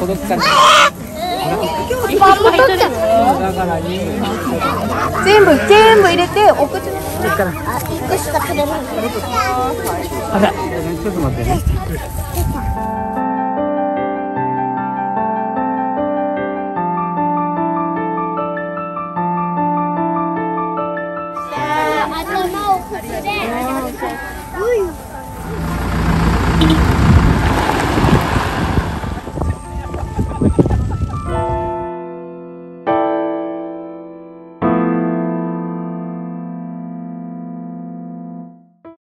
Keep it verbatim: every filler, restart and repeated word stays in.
届くかな。 パンも取っちゃう。 だからに全部全部入れてお口のいいかな。 あ、一個しか取れない。 あら、ちょっと待ってね。 頭をここで。